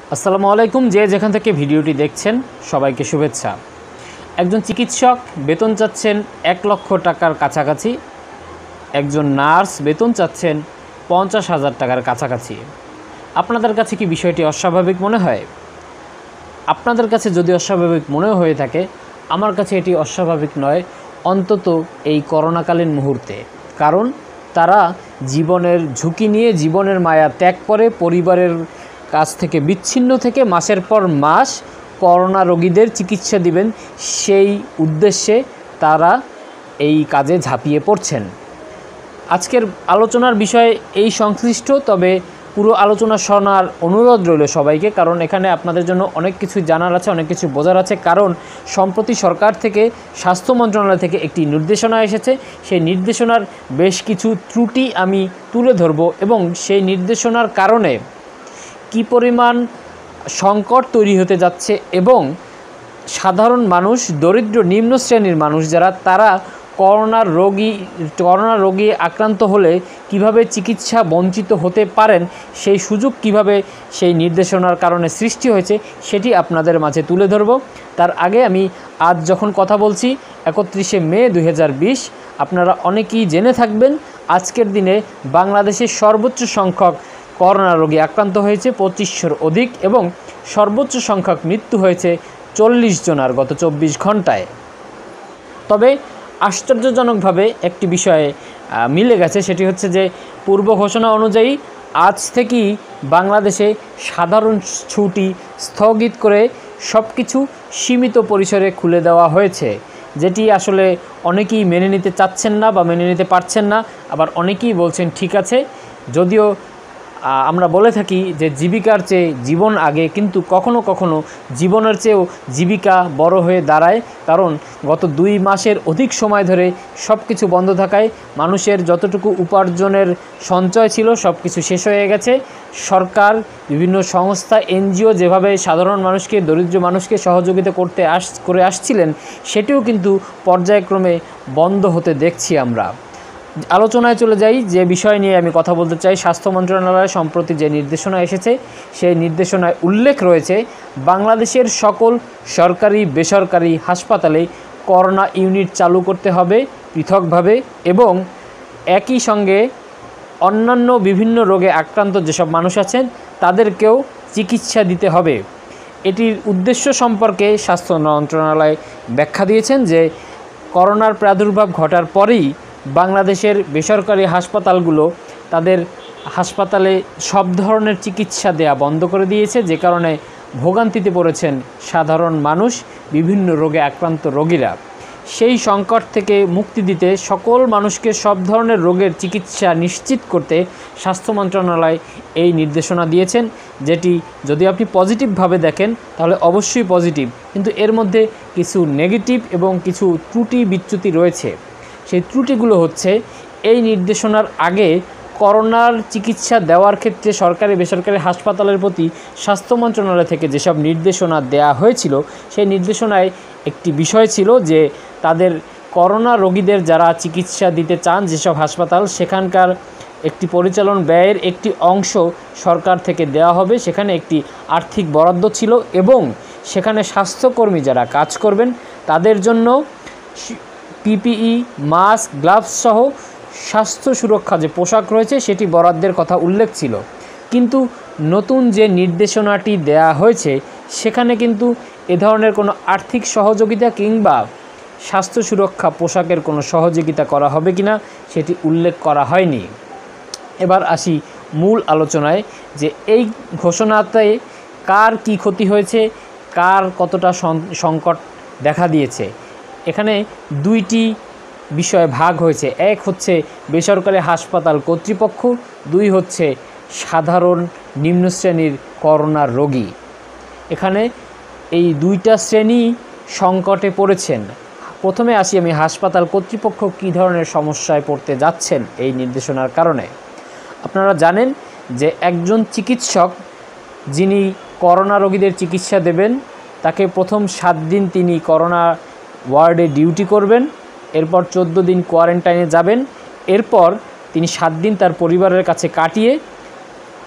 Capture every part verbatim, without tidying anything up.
আসসালামু আলাইকুম। যে যেখান থেকে ভিডিওটি দেখছেন সবাইকে শুভেচ্ছা। একজন চিকিৎসক বেতন চাচ্ছেন এক লক্ষ টাকার কাছাকাছি, একজন নার্স বেতন চাচ্ছেন পঞ্চাশ হাজার টাকার কাছাকাছি। আপনাদের কাছে কি বিষয়টি অস্বাভাবিক মনে হয়? আপনাদের কাছে যদি অস্বাভাবিক মনে হয়ে থাকে, আমার কাছে এটি অস্বাভাবিক নয়, অন্তত এই করোনাকালীন মুহূর্তে। কারণ তারা জীবনের ঝুঁকি নিয়ে জীবনের মায়া ত্যাগ করে পরিবারের কাছ থেকে বিচ্ছিন্ন থেকে মাসের পর মাস করোনা রোগীদের চিকিৎসা দিবেন, সেই উদ্দেশ্যে তারা এই কাজে ঝাঁপিয়ে পড়ছেন। আজকের আলোচনার বিষয় এই সংশ্লিষ্ট, তবে পুরো আলোচনা শোনার অনুরোধ রইল সবাইকে, কারণ এখানে আপনাদের জন্য অনেক কিছু জানার আছে, অনেক কিছু বোঝার আছে। কারণ সম্প্রতি সরকার থেকে, স্বাস্থ্য মন্ত্রণালয় থেকে একটি নির্দেশনা এসেছে। সেই নির্দেশনার বেশ কিছু ত্রুটি আমি তুলে ধরব এবং সেই নির্দেশনার কারণে কী পরিমাণ সংকট তৈরি হতে যাচ্ছে এবং সাধারণ মানুষ, দরিদ্র নিম্ন শ্রেণীর মানুষ যারা, তারা করোনার রোগী করোনা রোগী আক্রান্ত হলে কিভাবে চিকিৎসা বঞ্চিত হতে পারেন, সেই সুযোগ কিভাবে সেই নির্দেশনার কারণে সৃষ্টি হয়েছে সেটি আপনাদের মাঝে তুলে ধরব। তার আগে আমি আজ যখন কথা বলছি একত্রিশে মে দুই হাজার বিশ, আপনারা অনেকেই জেনে থাকবেন আজকের দিনে বাংলাদেশের সর্বোচ্চ সংখ্যক করোনা রোগী আক্রান্ত হয়েছে পঁচিশশোর অধিক এবং সর্বোচ্চ সংখ্যক মৃত্যু হয়েছে চল্লিশ জনার গত চব্বিশ ঘন্টায়। তবে আশ্চর্যজনকভাবে একটি বিষয়ে মিলে গেছে, সেটি হচ্ছে যে পূর্ব ঘোষণা অনুযায়ী আজ থেকেই বাংলাদেশে সাধারণ ছুটি স্থগিত করে সব কিছু সীমিত পরিসরে খুলে দেওয়া হয়েছে, যেটি আসলে অনেকেই মেনে নিতে চাচ্ছেন না বা মেনে নিতে পারছেন না। আবার অনেকেই বলছেন ঠিক আছে। যদিও আমরা বলে থাকি যে জীবিকার চেয়ে জীবন আগে, কিন্তু কখনো কখনো জীবনের চেয়েও জীবিকা বড় হয়ে দাঁড়ায়। কারণ গত দুই মাসের অধিক সময় ধরে সব কিছু বন্ধ থাকায় মানুষের যতটুকু উপার্জনের সঞ্চয় ছিল সব কিছু শেষ হয়ে গেছে। সরকার, বিভিন্ন সংস্থা, এনজিও যেভাবে সাধারণ মানুষকে, দরিদ্র মানুষকে সহযোগিতা করতে আস করে আসছিলেন, সেটিও কিন্তু পর্যায়ক্রমে বন্ধ হতে দেখছি আমরা। আলোচনায় চলে যাই। যে বিষয় নিয়ে আমি কথা বলতে চাই, স্বাস্থ্য মন্ত্রণালয় সম্প্রতি যে নির্দেশনা এসেছে, সেই নির্দেশনায় উল্লেখ রয়েছে বাংলাদেশের সকল সরকারি বেসরকারি হাসপাতালে করোনা ইউনিট চালু করতে হবে পৃথকভাবে এবং একই সঙ্গে অন্যান্য বিভিন্ন রোগে আক্রান্ত যেসব মানুষ আছেন তাদেরকেও চিকিৎসা দিতে হবে। এটির উদ্দেশ্য সম্পর্কে স্বাস্থ্য মন্ত্রণালয় ব্যাখ্যা দিয়েছেন যে করোনার প্রাদুর্ভাব ঘটার পরেই বাংলাদেশের বেসরকারি হাসপাতালগুলো তাদের হাসপাতালে সব ধরনের চিকিৎসা দেয়া বন্ধ করে দিয়েছে, যে কারণে ভোগান্তিতে পড়েছেন সাধারণ মানুষ, বিভিন্ন রোগে আক্রান্ত রোগীরা। সেই সংকট থেকে মুক্তি দিতে সকল মানুষকে সব ধরনের রোগের চিকিৎসা নিশ্চিত করতে স্বাস্থ্য মন্ত্রণালয় এই নির্দেশনা দিয়েছেন, যেটি যদি আপনি পজিটিভভাবে দেখেন তাহলে অবশ্যই পজিটিভ, কিন্তু এর মধ্যে কিছু নেগেটিভ এবং কিছু ত্রুটি বিচ্যুতি রয়েছে। সেই ত্রুটিগুলো হচ্ছে, এই নির্দেশনার আগে করোনার চিকিৎসা দেওয়ার ক্ষেত্রে সরকারি বেসরকারি হাসপাতালের প্রতি স্বাস্থ্য মন্ত্রণালয় থেকে যেসব নির্দেশনা দেয়া হয়েছিল, সেই নির্দেশনায় একটি বিষয় ছিল যে তাদের করোনা রোগীদের যারা চিকিৎসা দিতে চান যেসব হাসপাতাল, সেখানকার একটি পরিচালন ব্যয়ের একটি অংশ সরকার থেকে দেওয়া হবে। সেখানে একটি আর্থিক বরাদ্দ ছিল এবং সেখানে স্বাস্থ্যকর্মী যারা কাজ করবেন তাদের জন্য পিপিই, মাস্ক, গ্লাভস সহ স্বাস্থ্য সুরক্ষা যে পোশাক রয়েছে সেটি বরাদ্দের কথা উল্লেখ ছিল। কিন্তু নতুন যে নির্দেশনাটি দেয়া হয়েছে সেখানে কিন্তু এ ধরনের কোনো আর্থিক সহযোগিতা কিংবা স্বাস্থ্য সুরক্ষা পোশাকের কোনো সহযোগিতা করা হবে কিনা সেটি উল্লেখ করা হয়নি। এবার আসি মূল আলোচনায়, যে এই ঘোষণাতে কার কি ক্ষতি হয়েছে, কার কতটা সংকট দেখা দিয়েছে। এখানে দুইটি বিষয় ভাগ হয়েছে। এক হচ্ছে বেসরকারি হাসপাতাল কর্তৃপক্ষ, দুই হচ্ছে সাধারণ নিম্ন শ্রেণীর করোনা রোগী। এখানে এই দুইটা শ্রেণী সংকটে পড়েছেন। প্রথমে আসি আমি হাসপাতাল কর্তৃপক্ষ কী ধরনের সমস্যায় পড়তে যাচ্ছেন এই নির্দেশনার কারণে। আপনারা জানেন যে একজন চিকিৎসক যিনি করোনা রোগীদের চিকিৎসা দেবেন, তাকে প্রথম সাত দিন তিনি করোনা ওয়ার্ডে ডিউটি করবেন, এরপর চোদ্দো দিন কোয়ারেন্টাইনে যাবেন, এরপর তিনি সাত দিন তার পরিবারের কাছে কাটিয়ে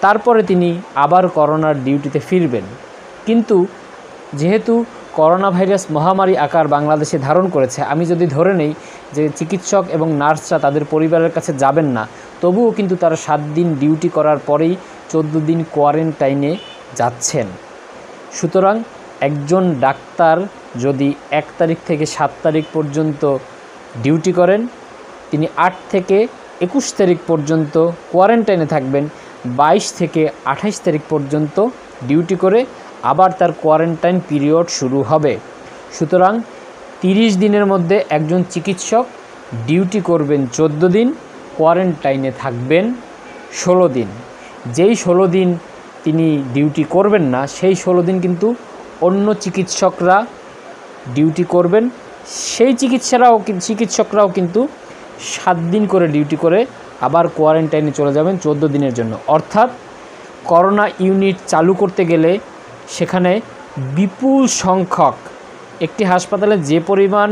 তারপরে তিনি আবার করোনার ডিউটিতে ফিরবেন। কিন্তু যেহেতু করোনা ভাইরাস মহামারী আকার বাংলাদেশে ধারণ করেছে, আমি যদি ধরে নেই যে চিকিৎসক এবং নার্সরা তাদের পরিবারের কাছে যাবেন না, তবুও কিন্তু তারা সাত দিন ডিউটি করার পরেই চোদ্দো দিন কোয়ারেন্টাইনে যাচ্ছেন। সুতরাং একজন ডাক্তার যদি এক তারিখ থেকে সাত তারিখ পর্যন্ত ডিউটি করেন, তিনি আট থেকে একুশ তারিখ পর্যন্ত কোয়ারেন্টাইনে থাকবেন, বাইশ থেকে আঠাশ তারিখ পর্যন্ত ডিউটি করে আবার তার কোয়ারেন্টাইন পিরিয়ড শুরু হবে। সুতরাং তিরিশ দিনের মধ্যে একজন চিকিৎসক ডিউটি করবেন চোদ্দো দিন, কোয়ারেন্টাইনে থাকবেন ষোলো দিন। যেই ষোলো দিন তিনি ডিউটি করবেন না, সেই ষোলো দিন কিন্তু অন্য চিকিৎসকরা ডিউটি করবেন। সেই চিকিৎসারাও চিকিৎসকরাও কিন্তু সাত দিন করে ডিউটি করে আবার কোয়ারেন্টাইনে চলে যাবেন চোদ্দো দিনের জন্য। অর্থাৎ করোনা ইউনিট চালু করতে গেলে সেখানে বিপুল সংখ্যক, একটি হাসপাতালে যে পরিমাণ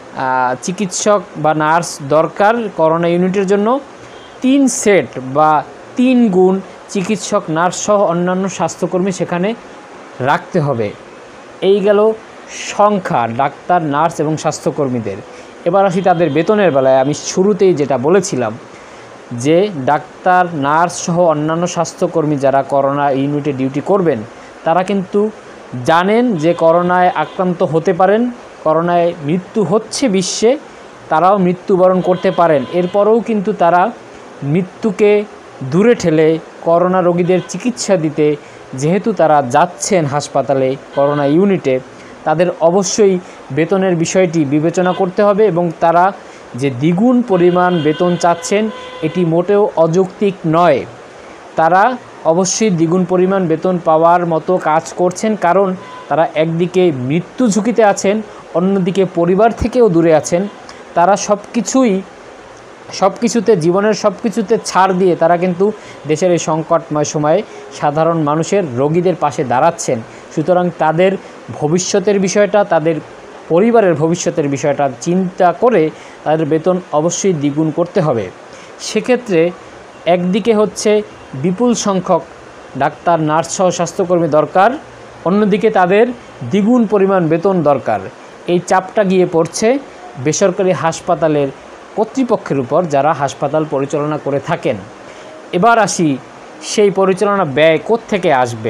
চিকিৎসক বা নার্স দরকার করোনা ইউনিটের জন্য, তিন সেট বা তিন গুণ চিকিৎসক নার্স সহ অন্যান্য স্বাস্থ্যকর্মী সেখানে রাখতে হবে। এই গেল সংখ্যা ডাক্তার, নার্স এবং স্বাস্থ্যকর্মীদের। এবার আসি তাদের বেতনের বেলায়। আমি শুরুতেই যেটা বলেছিলাম যে ডাক্তার, নার্স সহ অন্যান্য স্বাস্থ্যকর্মী যারা করোনা ইউনিটে ডিউটি করবেন, তারা কিন্তু জানেন যে করোনায় আক্রান্ত হতে পারেন, করোনায় মৃত্যু হচ্ছে বিশ্বে, তারাও মৃত্যুবরণ করতে পারেন। এরপরেও কিন্তু তারা মৃত্যুকে দূরে ঠেলে করোনা রোগীদের চিকিৎসা দিতে যেহেতু তারা যাচ্ছেন হাসপাতালে করোনা ইউনিটে, তাদের অবশ্যই বেতনের বিষয়টি বিবেচনা করতে হবে এবং তারা যে দ্বিগুণ পরিমাণ বেতন চাচ্ছেন এটি মোটেও অযৌক্তিক নয়। তারা অবশ্যই দ্বিগুণ পরিমাণ বেতন পাওয়ার মতো কাজ করছেন, কারণ তারা একদিকে মৃত্যু ঝুঁকিতে আছেন, অন্যদিকে পরিবার থেকেও দূরে আছেন। তারা সব কিছুই সব কিছুতে জীবনের সব কিছুতে ছাড় দিয়ে তারা কিন্তু দেশের এই সংকটময় সময়ে সাধারণ মানুষের, রোগীদের পাশে দাঁড়াচ্ছেন। সুতরাং তাদের ভবিষ্যতের বিষয়টা, তাদের পরিবারের ভবিষ্যতের বিষয়টা চিন্তা করে তাদের বেতন অবশ্যই দ্বিগুণ করতে হবে। সেক্ষেত্রে একদিকে হচ্ছে বিপুল সংখ্যক ডাক্তার, নার্স সহ স্বাস্থ্যকর্মী দরকার, অন্যদিকে তাদের দ্বিগুণ পরিমাণ বেতন দরকার। এই চাপটা গিয়ে পড়ছে বেসরকারি হাসপাতালের কর্তৃপক্ষের উপর, যারা হাসপাতাল পরিচালনা করে থাকেন। এবার আসি সেই পরিচালনা ব্যয় কোত্থেকে আসবে।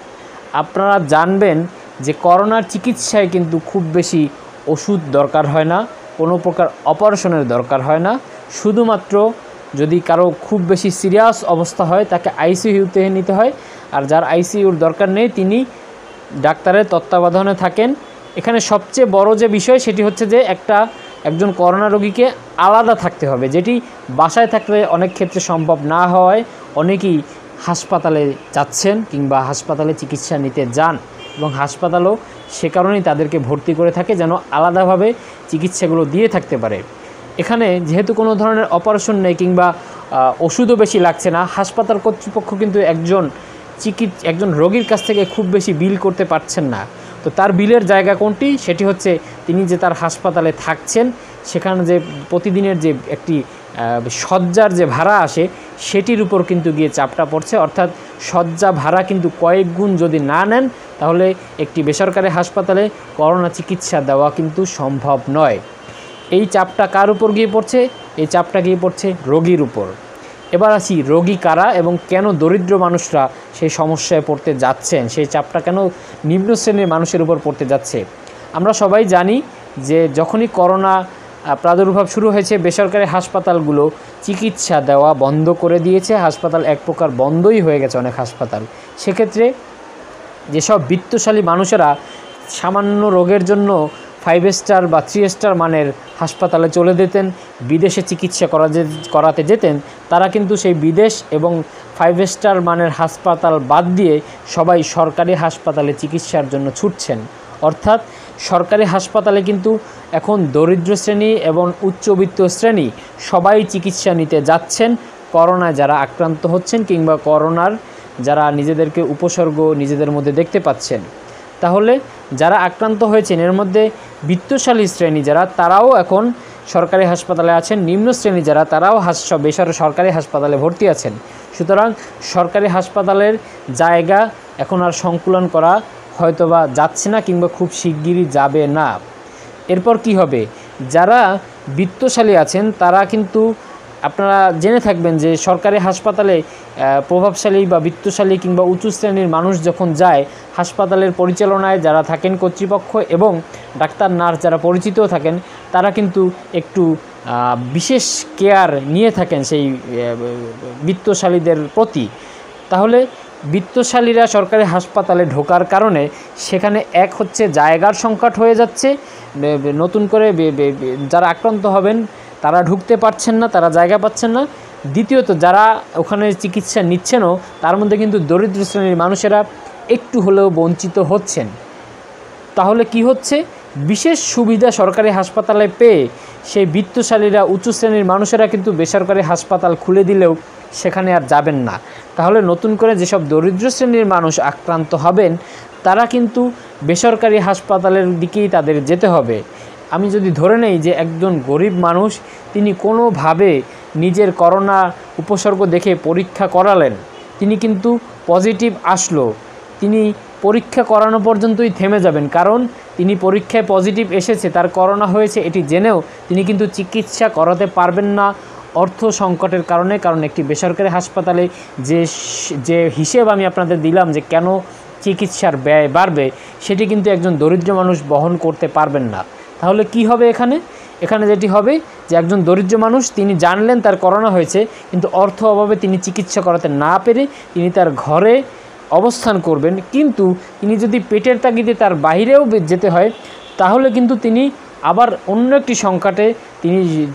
আপনারা জানবেন যে করোনার চিকিৎসায় কিন্তু খুব বেশি ওষুধ দরকার হয় না, কোনো প্রকার অপারেশনের দরকার হয় না। শুধুমাত্র যদি কারো খুব বেশি সিরিয়াস অবস্থা হয় তাকে আইসিইউতে নিতে হয়, আর যার আইসিইউর দরকার নেই তিনি ডাক্তারের তত্ত্বাবধানে থাকেন। এখানে সবচেয়ে বড় যে বিষয় সেটি হচ্ছে যে একটা একজন করোনা রোগীকে আলাদা থাকতে হবে, যেটি বাসায় থাকলে অনেক ক্ষেত্রে সম্ভব না হওয়ায় অনেকেই হাসপাতালে যাচ্ছেন কিংবা হাসপাতালে চিকিৎসা নিতে যান এবং হাসপাতালও সে কারণেই তাদেরকে ভর্তি করে থাকে যেন আলাদাভাবে চিকিৎসাগুলো দিয়ে থাকতে পারে। এখানে যেহেতু কোনো ধরনের অপারেশন নেই কিংবা ওষুধও বেশি লাগছে না, হাসপাতাল কর্তৃপক্ষ কিন্তু একজন চিকিৎ একজন রোগীর কাছ থেকে খুব বেশি বিল করতে পারছেন না। তো তার বিলের জায়গা কোনটি? সেটি হচ্ছে তিনি যে তার হাসপাতালে থাকছেন সেখানে যে প্রতিদিনের যে একটি শয্যার যে ভাড়া আসে সেটির উপর কিন্তু গিয়ে চাপটা পড়ছে। অর্থাৎ শয্যা ভাড়া কিন্তু কয়েক গুণ যদি না নেন তাহলে একটি বেসরকারি হাসপাতালে করোনা চিকিৎসা দেওয়া কিন্তু সম্ভব নয়। এই চাপটা কার উপর গিয়ে পড়ছে? এই চাপটা গিয়ে পড়ছে রোগীর উপর। এবার আসি রোগী কারা এবং কেন দরিদ্র মানুষরা সেই সমস্যায় পড়তে যাচ্ছেন, সেই চাপটা কেন নিম্ন শ্রেণীর মানুষের উপর পড়তে যাচ্ছে। আমরা সবাই জানি যে যখনই করোনা প্রাদুর্ভাব শুরু হয়েছে বেসরকারি হাসপাতালগুলো চিকিৎসা দেওয়া বন্ধ করে দিয়েছে। হাসপাতাল এক প্রকার বন্ধই হয়ে গেছে অনেক হাসপাতাল। সেক্ষেত্রে যেসব বিত্তশালী মানুষেরা সামান্য রোগের জন্য ফাইভ স্টার বা থ্রি স্টার মানের হাসপাতালে চলে যেতেন, বিদেশে চিকিৎসা করা করাতে যেতেন, তারা কিন্তু সেই বিদেশ এবং ফাইভ স্টার মানের হাসপাতাল বাদ দিয়ে সবাই সরকারি হাসপাতালে চিকিৎসার জন্য ছুটছেন। অর্থাৎ সরকারি হাসপাতালে কিন্তু এখন দরিদ্র শ্রেণী এবং উচ্চবিত্ত শ্রেণী সবাই চিকিৎসা নিতে যাচ্ছেন, করোনায় যারা আক্রান্ত হচ্ছেন কিংবা করোনার যারা নিজেদেরকে উপসর্গ নিজেদের মধ্যে দেখতে পাচ্ছেন। তাহলে যারা আক্রান্ত হয়েছেন এর মধ্যে বিত্তশালী শ্রেণী যারা, তারাও এখন সরকারি হাসপাতালে আছেন, নিম্ন শ্রেণী যারা তারাও বেসরকারি সরকারি হাসপাতালে ভর্তি আছেন। সুতরাং সরকারি হাসপাতালের জায়গা এখন আর সংকুলন করা হয়তোবা যাচ্ছে না কিংবা খুব শিগগিরই যাবে না। এরপর কি হবে, যারা বিত্তশালী আছেন তারা কিন্তু আপনারা জেনে থাকবেন যে সরকারি হাসপাতালে প্রভাবশালী বা বিত্তশালী কিংবা উঁচু শ্রেণীর মানুষ যখন যায়, হাসপাতালের পরিচালনায় যারা থাকেন কর্তৃপক্ষ এবং ডাক্তার নার্স যারা পরিচিতও থাকেন, তারা কিন্তু একটু বিশেষ কেয়ার নিয়ে থাকেন সেই বিত্তশালীদের প্রতি। তাহলে বিত্তশালীরা সরকারি হাসপাতালে ঢোকার কারণে সেখানে এক হচ্ছে জায়গার সংকট হয়ে যাচ্ছে, নতুন করে যারা আক্রান্ত হবেন তারা ঢুকতে পারছেন না, তারা জায়গা পাচ্ছেন না। দ্বিতীয়ত যারা ওখানে চিকিৎসা নিচ্ছেনও তার মধ্যে কিন্তু দরিদ্র শ্রেণীর মানুষেরা একটু হলেও বঞ্চিত হচ্ছেন। তাহলে কি হচ্ছে, বিশেষ সুবিধা সরকারি হাসপাতালে পেয়ে সেই বিত্তশালীরা উঁচু শ্রেণীর মানুষেরা কিন্তু বেসরকারি হাসপাতাল খুলে দিলেও সেখানে আর যাবেন না। তাহলে নতুন করে যেসব দরিদ্র শ্রেণীর মানুষ আক্রান্ত হবেন তারা কিন্তু বেসরকারি হাসপাতালের দিকেই তাদের যেতে হবে। আমি যদি ধরে নেই যে একজন গরিব মানুষ তিনি কোনোভাবে নিজের করোনা উপসর্গ দেখে পরীক্ষা করালেন, তিনি কিন্তু পজিটিভ আসলো, তিনি পরীক্ষা করানো পর্যন্তই থেমে যাবেন, কারণ তিনি পরীক্ষায় পজিটিভ এসেছে, তার করোনা হয়েছে এটি জেনেও তিনি কিন্তু চিকিৎসা করাতে পারবেন না অর্থ সংকটের কারণে। কারণ একটি বেসরকারি হাসপাতালে যে যে হিসেব আমি আপনাদের দিলাম যে কেন চিকিৎসার ব্যয় বাড়বে, সেটি কিন্তু একজন দরিদ্র মানুষ বহন করতে পারবেন না। তাহলে কি হবে এখানে এখানে যেটি হবে যে একজন দরিদ্র মানুষ তিনি জানলেন তার করোনা হয়েছে, কিন্তু অর্থ অভাবে তিনি চিকিৎসা করাতে না পেরে তিনি তার ঘরে অবস্থান করবেন। কিন্তু তিনি যদি পেটের তাগিদে তার বাইরেও যেতে হয় তাহলে কিন্তু তিনি আবার অন্য একটি সংকটে তিনি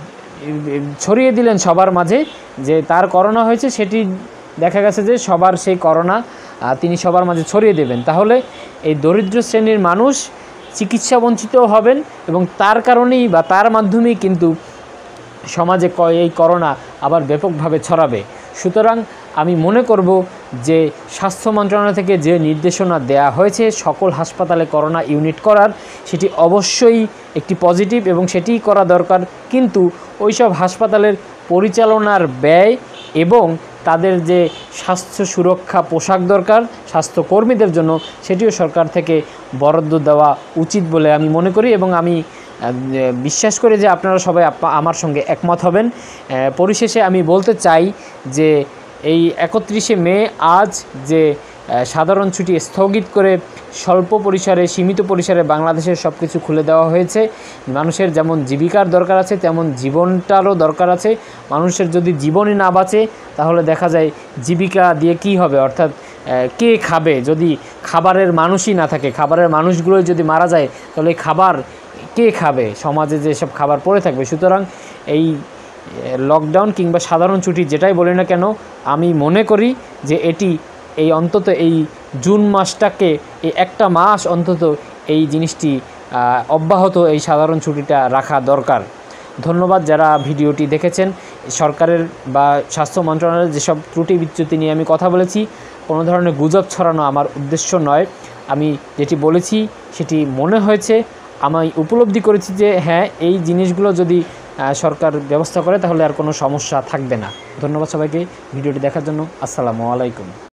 ছড়িয়ে দিলেন সবার মাঝে যে তার করোনা হয়েছে, সেটি দেখা গেছে যে সবার সেই করোনা তিনি সবার মাঝে ছড়িয়ে দেবেন। তাহলে এই দরিদ্র শ্রেণীর মানুষ চিকিৎসা বঞ্চিতও হবেন এবং তার কারণেই বা তার মাধ্যমেই কিন্তু সমাজে এই করোনা আবার ব্যাপকভাবে ছড়াবে। সুতরাং আমি মনে করব যে স্বাস্থ্য মন্ত্রণালয় থেকে যে নির্দেশনা দেয়া হয়েছে সকল হাসপাতালে করোনা ইউনিট করার, সেটি অবশ্যই একটি পজিটিভ এবং সেটিই করা দরকার। কিন্তু ওইসব হাসপাতালের পরিচালনার ব্যয় এবং তাদের যে স্বাস্থ্য সুরক্ষা পোশাক দরকার স্বাস্থ্যকর্মীদের জন্য, সেটিও সরকার থেকে বরাদ্দ দেওয়া উচিত বলে আমি মনে করি এবং আমি বিশ্বাস করি যে আপনারা সবাই আমার সঙ্গে একমত হবেন। পরিশেষে আমি বলতে চাই যে এই একত্রিশে মে আজ যে সাধারণ ছুটি স্থগিত করে স্বল্প পরিসরে সীমিত পরিসরে বাংলাদেশের সব কিছু খুলে দেওয়া হয়েছে। মানুষের যেমন জীবিকার দরকার আছে তেমন জীবনটারও দরকার আছে। মানুষের যদি জীবনই না বাঁচে তাহলে দেখা যায় জীবিকা দিয়ে কি হবে, অর্থাৎ কে খাবে যদি খাবারের মানুষই না থাকে, খাবারের মানুষগুলোই যদি মারা যায় তাহলে খাবার কে খাবে, সমাজে যেসব খাবার পড়ে থাকবে। সুতরাং এই লকডাউন কিংবা সাধারণ ছুটি যেটাই বলি না কেন, আমি মনে করি যে এটি এই অন্তত এই জুন মাসটাকে এই একটা মাস অন্তত এই জিনিসটি অব্যাহত এই সাধারণ ছুটিটা রাখা দরকার। ধন্যবাদ যারা ভিডিওটি দেখেছেন। সরকারের বা স্বাস্থ্য মন্ত্রণালয়ের যেসব ত্রুটি বিচ্যুতি নিয়ে আমি কথা বলেছি, কোনো ধরনের গুজব ছড়ানো আমার উদ্দেশ্য নয়। আমি যেটি বলেছি সেটি মনে হয়েছে, আমি উপলব্ধি করেছি যে হ্যাঁ এই জিনিসগুলো যদি সরকার ব্যবস্থা করে তাহলে আর কোনো সমস্যা থাকবে না। ধন্যবাদ সবাইকে ভিডিওটি দেখার জন্য। আসসালামু আলাইকুম।